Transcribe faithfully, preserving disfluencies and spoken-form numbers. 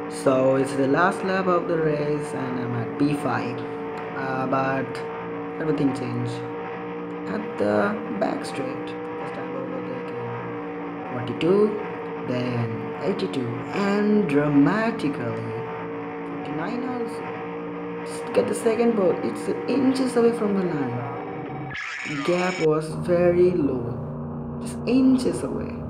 So it's the last lap of the race and I'm at P five. Uh, but everything changed at the back straight. First time overtaking forty-two, then eighty-two, and dramatically forty-nine also. Just get the second pole. It's inches away from the line. Gap was very low, just inches away.